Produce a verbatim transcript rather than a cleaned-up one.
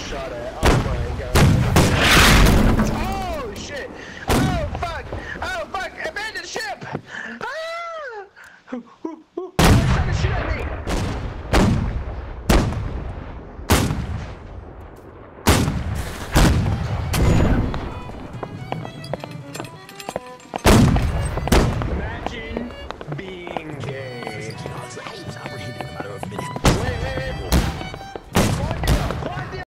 shot at. Oh my god. Oh shit! Oh fuck! Oh fuck! Abandon ship! Ah!